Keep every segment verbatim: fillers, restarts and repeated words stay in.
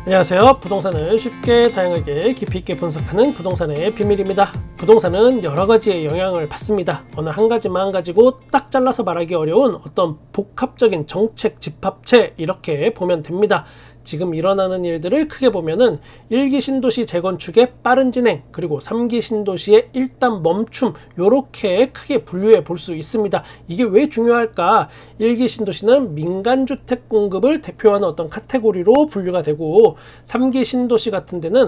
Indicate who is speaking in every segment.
Speaker 1: 안녕하세요. 부동산을 쉽게 다양하게 깊이 있게 분석하는 부동산의 비밀입니다. 부동산은 여러 가지의 영향을 받습니다. 어느 한 가지만 가지고 딱 잘라서 말하기 어려운 어떤 복합적인 정책 집합체, 이렇게 보면 됩니다. 지금 일어나는 일들을 크게 보면은 일 기 신도시 재건축의 빠른 진행, 그리고 삼 기 신도시의 일단 멈춤, 요렇게 크게 분류해 볼 수 있습니다. 이게 왜 중요할까? 일 기 신도시는 민간주택 공급을 대표하는 어떤 카테고리로 분류가 되고, 삼 기 신도시 같은 데는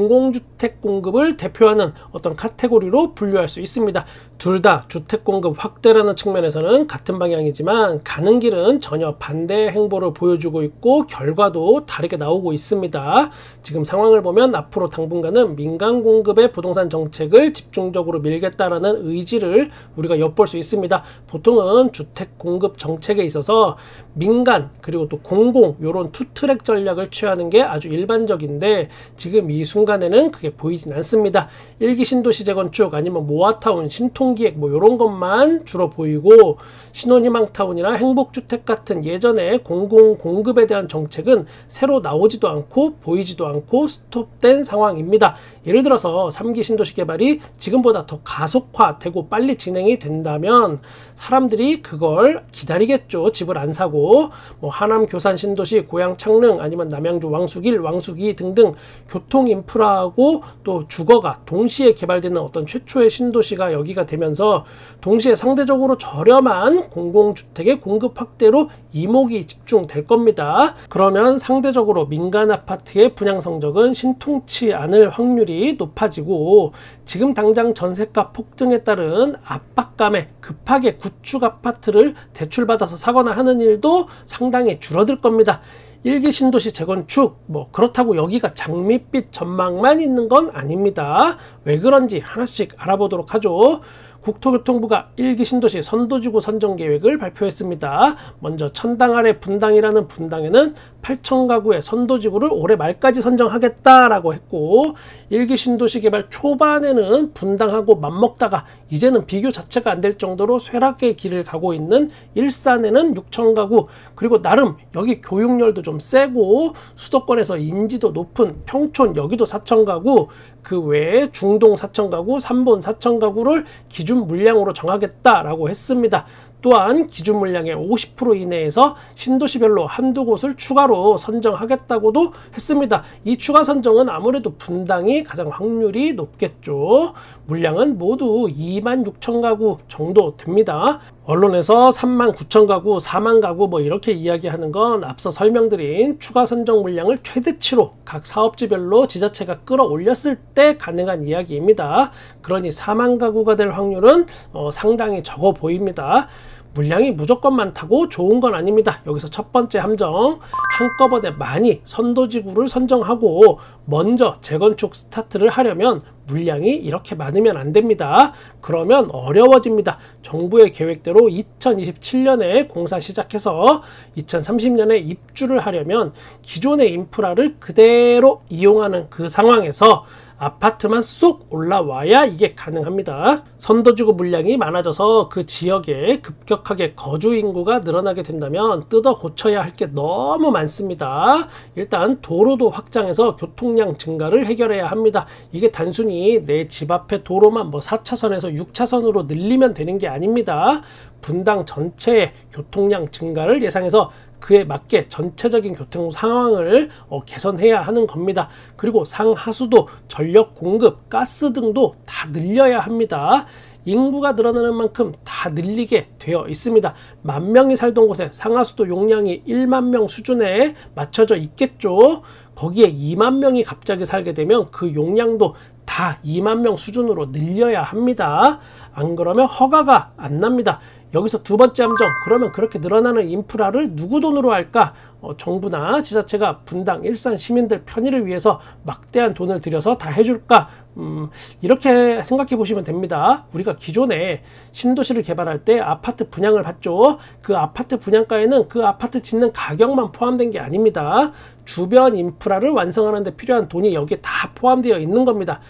Speaker 1: 공공주택 공급을 대표하는 어떤 카테고리로 분류할 수 있습니다. 둘 다 주택 공급 확대라는 측면에서는 같은 방향이지만 가는 길은 전혀 반대의 행보를 보여주고 있고, 결과도 다르게 나오고 있습니다. 지금 상황을 보면 앞으로 당분간은 민간 공급의 부동산 정책을 집중적으로 밀겠다라는 의지를 우리가 엿볼 수 있습니다. 보통은 주택 공급 정책에 있어서 민간 그리고 또 공공, 요런 투트랙 전략을 취하는 게 아주 일반적인데, 지금 이 순간에는 그게 보이진 않습니다. 일 기 신도시 재건축 아니면 모아타운, 신통기획 뭐 요런 것만 주로 보이고, 신혼희망타운이나 행복주택 같은 예전에 공공 공급에 대한 정책은 새로 나오지도 않고 보이지도 않고 스톱된 상황입니다. 예를 들어서 삼 기 신도시 개발이 지금보다 더 가속화되고 빨리 진행이 된다면 사람들이 그걸 기다리겠죠. 집을 안 사고. 뭐 하남 교산 신도시, 고양 창릉, 아니면 남양주 왕숙일, 왕숙이 등등 교통 인프라하고 또 주거가 동시에 개발되는 어떤 최초의 신도시가 여기가 되면서 동시에 상대적으로 저렴한 공공주택의 공급 확대로 이목이 집중될 겁니다. 그러면 상대적으로 민간 아파트의 분양 성적은 신통치 않을 확률이 높아지고, 지금 당장 전세가 폭등에 따른 압박감에 급하게 구축 아파트를 대출받아서 사거나 하는 일도 상당히 줄어들 겁니다. 일 기 신도시 재건축, 뭐 그렇다고 여기가 장밋빛 전망만 있는 건 아닙니다. 왜 그런지 하나씩 알아보도록 하죠. 국토교통부가 일 기 신도시 선도지구 선정 계획을 발표했습니다. 먼저 천당 아래 분당이라는 분당에는 팔천 가구의 선도지구를 올해 말까지 선정하겠다라고 했고, 일 기 신도시 개발 초반에는 분당하고 맞먹다가 이제는 비교 자체가 안 될 정도로 쇠락의 길을 가고 있는 일산에는 육천 가구, 그리고 나름 여기 교육열도 좀 세고 수도권에서 인지도 높은 평촌, 여기도 사천 가구, 그 외에 중동 사천 가구, 삼본 사천 가구를 기준 물량으로 정하겠다라고 했습니다. 또한 기준 물량의 오십 퍼센트 이내에서 신도시별로 한두 곳을 추가로 선정하겠다고도 했습니다. 이 추가 선정은 아무래도 분당이 가장 확률이 높겠죠. 물량은 모두 이만 육천 가구 정도 됩니다. 언론에서 삼만 구천 가구, 사만 가구 뭐 이렇게 이야기하는 건 앞서 설명드린 추가 선정 물량을 최대치로 각 사업지별로 지자체가 끌어올렸을 때 가능한 이야기입니다. 그러니 사만 가구가 될 확률은 어, 상당히 적어 보입니다. 물량이 무조건 많다고 좋은 건 아닙니다. 여기서 첫 번째 함정, 한꺼번에 많이 선도지구를 선정하고 먼저 재건축 스타트를 하려면 물량이 이렇게 많으면 안 됩니다. 그러면 어려워집니다. 정부의 계획대로 이천이십칠 년에 공사 시작해서 이천삼십 년에 입주를 하려면 기존의 인프라를 그대로 이용하는 그 상황에서 아파트만 쏙 올라와야 이게 가능합니다. 선도지구 물량이 많아져서 그 지역에 급격하게 거주 인구가 늘어나게 된다면 뜯어 고쳐야 할 게 너무 많습니다. 일단 도로도 확장해서 교통량 증가를 해결해야 합니다. 이게 단순히 내 집 앞에 도로만 뭐 사 차선에서 육 차선으로 늘리면 되는 게 아닙니다. 분당 전체의 교통량 증가를 예상해서 그에 맞게 전체적인 교통 상황을 어, 개선해야 하는 겁니다. 그리고 상하수도, 전력 공급, 가스 등도 다 늘려야 합니다. 인구가 늘어나는 만큼 다 늘리게 되어 있습니다. 만 명이 살던 곳에 상하수도 용량이 일만 명 수준에 맞춰져 있겠죠. 거기에 이만 명이 갑자기 살게 되면 그 용량도 다 이만 명 수준으로 늘려야 합니다. 안 그러면 허가가 안 납니다. 여기서 두 번째 함정, 그러면 그렇게 늘어나는 인프라를 누구 돈으로 할까? 어, 정부나 지자체가 분당, 일산 시민들 편의를 위해서 막대한 돈을 들여서 다 해줄까? 음, 이렇게 생각해 보시면 됩니다. 우리가 기존에 신도시를 개발할 때 아파트 분양을 받죠. 그 아파트 분양가에는 그 아파트 짓는 가격만 포함된 게 아닙니다. 주변 인프라를 완성하는 데 필요한 돈이 여기에 다 포함되어 있는 겁니다.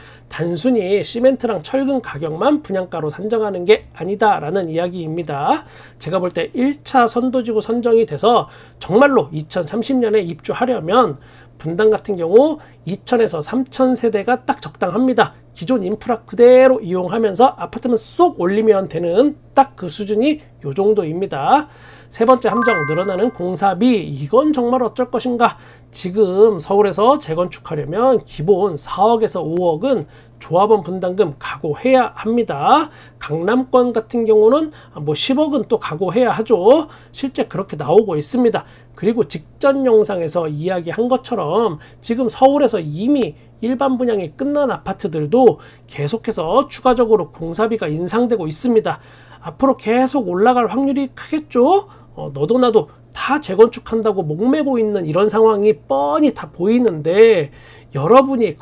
Speaker 1: 단순히 시멘트랑 철근 가격만 분양가로 산정하는 게 아니다라는 이야기입니다. 제가 볼 때 일 차 선도지구 선정이 돼서 정말로 이천삼십 년에 입주하려면 분당 같은 경우 이천에서 삼천 세대가 딱 적당합니다. 기존 인프라 그대로 이용하면서 아파트만 쏙 올리면 되는 딱 그 수준이 요 정도입니다. 세 번째 함정, 늘어나는 공사비. 이건 정말 어쩔 것인가. 지금 서울에서 재건축하려면 기본 사억에서 오억은 조합원 분담금 각오해야 합니다. 강남권 같은 경우는 뭐 십억은 또 각오해야 하죠. 실제 그렇게 나오고 있습니다. 그리고 직전 영상에서 이야기한 것처럼 지금 서울에서 이미 일반 분양이 끝난 아파트들도 계속해서 추가적으로 공사비가 인상되고 있습니다. 앞으로 계속 올라갈 확률이 크겠죠? 어, 너도 나도 다 재건축한다고 목매고 있는 이런 상황이 뻔히 다 보이는데, 여러분이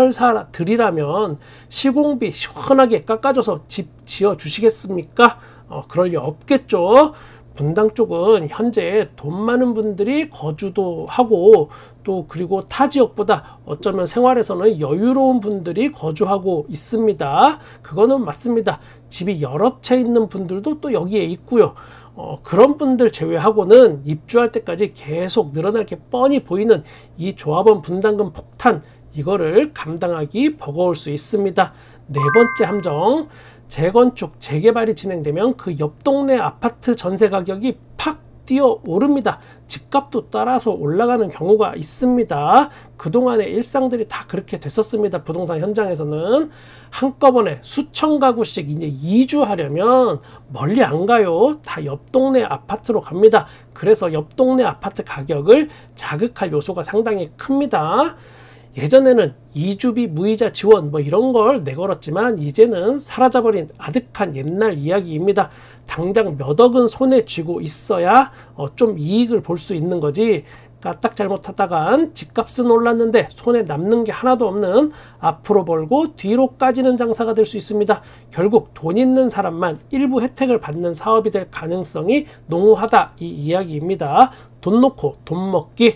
Speaker 1: 건설사들이라면 시공비 시원하게 깎아줘서 집 지어 주시겠습니까? 어, 그럴 리 없겠죠. 분당 쪽은 현재 돈 많은 분들이 거주도 하고, 또 그리고 타 지역보다 어쩌면 생활에서는 여유로운 분들이 거주하고 있습니다. 그거는 맞습니다. 집이 여러 채 있는 분들도 또 여기에 있고요. 어, 그런 분들 제외하고는 입주할 때까지 계속 늘어날 게 뻔히 보이는 이 조합원 분담금 폭탄, 이거를 감당하기 버거울 수 있습니다. 네 번째 함정, 재건축, 재개발이 진행되면 그 옆 동네 아파트 전세 가격이 팍 뛰어 오릅니다. 집값도 따라서 올라가는 경우가 있습니다. 그동안의 일상들이 다 그렇게 됐었습니다. 부동산 현장에서는 한꺼번에 수천 가구씩 이제 이주하려면 멀리 안 가요. 다 옆 동네 아파트로 갑니다. 그래서 옆 동네 아파트 가격을 자극할 요소가 상당히 큽니다. 예전에는 이주비 무이자 지원 뭐 이런 걸 내걸었지만 이제는 사라져버린 아득한 옛날 이야기입니다. 당장 몇 억은 손에 쥐고 있어야 어 좀 이익을 볼 수 있는 거지, 까딱 잘못하다간 집값은 올랐는데 손에 남는 게 하나도 없는, 앞으로 벌고 뒤로 까지는 장사가 될 수 있습니다. 결국 돈 있는 사람만 일부 혜택을 받는 사업이 될 가능성이 농후하다, 이 이야기입니다. 돈 놓고 돈 먹기.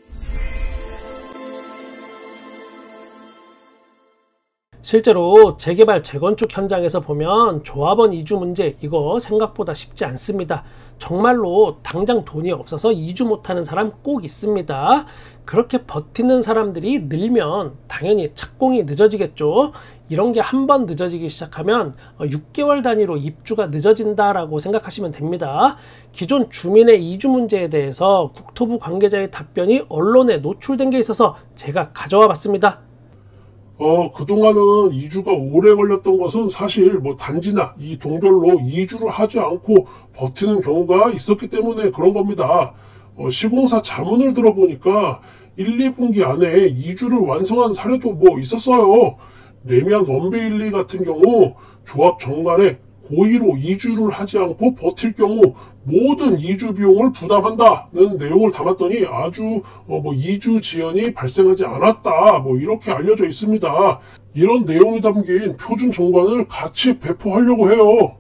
Speaker 1: 실제로 재개발, 재건축 현장에서 보면 조합원 이주 문제, 이거 생각보다 쉽지 않습니다. 정말로 당장 돈이 없어서 이주 못하는 사람 꼭 있습니다. 그렇게 버티는 사람들이 늘면 당연히 착공이 늦어지겠죠. 이런 게 한 번 늦어지기 시작하면 육 개월 단위로 입주가 늦어진다라고 생각하시면 됩니다. 기존 주민의 이주 문제에 대해서 국토부 관계자의 답변이 언론에 노출된 게 있어서 제가 가져와 봤습니다.
Speaker 2: 어, 그동안은 이주가 오래 걸렸던 것은 사실 뭐 단지나 이 동별로 이주를 하지 않고 버티는 경우가 있었기 때문에 그런 겁니다. 어, 시공사 자문을 들어보니까 일, 이 분기 안에 이주를 완성한 사례도 뭐 있었어요. 레미안 원베일리 같은 경우 조합 정관에 고의로 이주를 하지 않고 버틸 경우 모든 이주 비용을 부담한다는 내용을 담았더니 아주 어 뭐 이주 지연이 발생하지 않았다, 뭐 이렇게 알려져 있습니다. 이런 내용이 담긴 표준 정관을 같이 배포하려고 해요.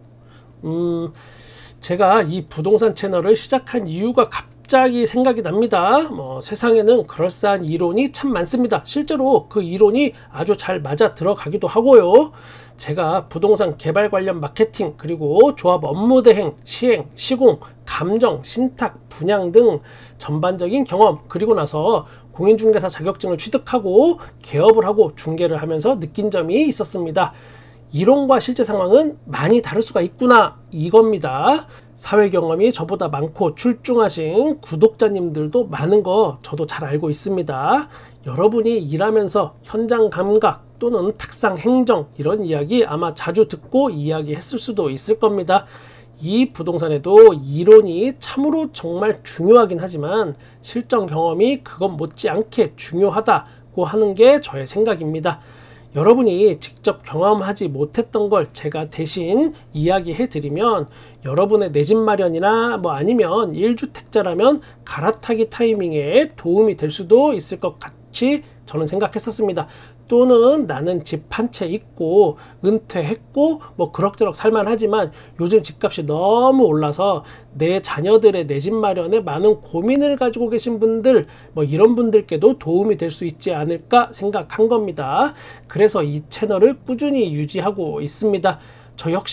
Speaker 1: 음, 제가 이 부동산 채널을 시작한 이유가 갑자기 생각이 납니다. 뭐 세상에는 그럴싸한 이론이 참 많습니다. 실제로 그 이론이 아주 잘 맞아 들어가기도 하고요. 제가 부동산 개발 관련 마케팅, 그리고 조합 업무 대행, 시행, 시공, 감정, 신탁, 분양 등 전반적인 경험, 그리고 나서 공인중개사 자격증을 취득하고 개업을 하고 중개를 하면서 느낀 점이 있었습니다. 이론과 실제 상황은 많이 다를 수가 있구나, 이겁니다. 사회 경험이 저보다 많고 출중하신 구독자님들도 많은 거 저도 잘 알고 있습니다. 여러분이 일하면서 현장 감각 또는 탁상 행정, 이런 이야기 아마 자주 듣고 이야기했을 수도 있을 겁니다. 이 부동산에도 이론이 참으로 정말 중요하긴 하지만 실전 경험이 그것 못지않게 중요하다고 하는 게 저의 생각입니다. 여러분이 직접 경험하지 못했던 걸 제가 대신 이야기해 드리면 여러분의 내 집 마련이나 뭐 아니면 일 주택자라면 갈아타기 타이밍에 도움이 될 수도 있을 것 같이 저는 생각했었습니다. 또는 나는 집 한 채 있고 은퇴했고 뭐 그럭저럭 살만하지만 요즘 집값이 너무 올라서 내 자녀들의 내 집 마련에 많은 고민을 가지고 계신 분들, 뭐 이런 분들께도 도움이 될 수 있지 않을까 생각한 겁니다. 그래서 이 채널을 꾸준히 유지하고 있습니다. 저 역시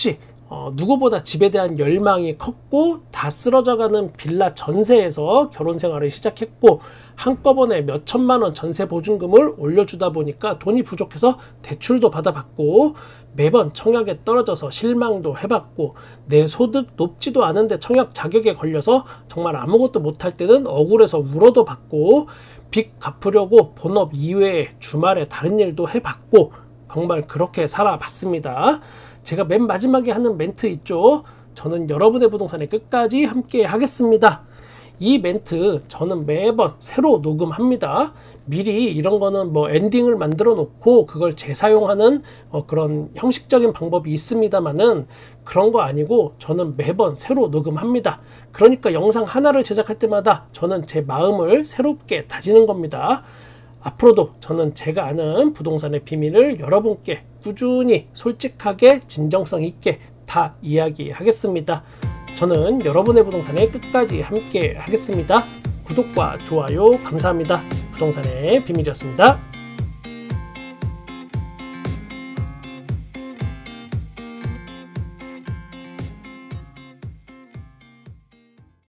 Speaker 1: 어, 누구보다 집에 대한 열망이 컸고 다 쓰러져가는 빌라 전세에서 결혼 생활을 시작했고 한꺼번에 몇 천만 원 전세 보증금을 올려주다 보니까 돈이 부족해서 대출도 받아봤고 매번 청약에 떨어져서 실망도 해봤고 내 소득 높지도 않은데 청약 자격에 걸려서 정말 아무것도 못할 때는 억울해서 울어도 받고 빚 갚으려고 본업 이외에 주말에 다른 일도 해봤고 정말 그렇게 살아봤습니다. 제가 맨 마지막에 하는 멘트 있죠. 저는 여러분의 부동산에 끝까지 함께 하겠습니다. 이 멘트 저는 매번 새로 녹음합니다. 미리 이런 거는 뭐 엔딩을 만들어 놓고 그걸 재사용하는 어 그런 형식적인 방법이 있습니다만은 그런 거 아니고 저는 매번 새로 녹음합니다. 그러니까 영상 하나를 제작할 때마다 저는 제 마음을 새롭게 다지는 겁니다. 앞으로도 저는 제가 아는 부동산의 비밀을 여러분께 꾸준히 솔직하게 진정성 있게 다 이야기하겠습니다. 저는 여러분의 부동산에 끝까지 함께 하겠습니다. 구독과 좋아요 감사합니다. 부동산의 비밀이었습니다.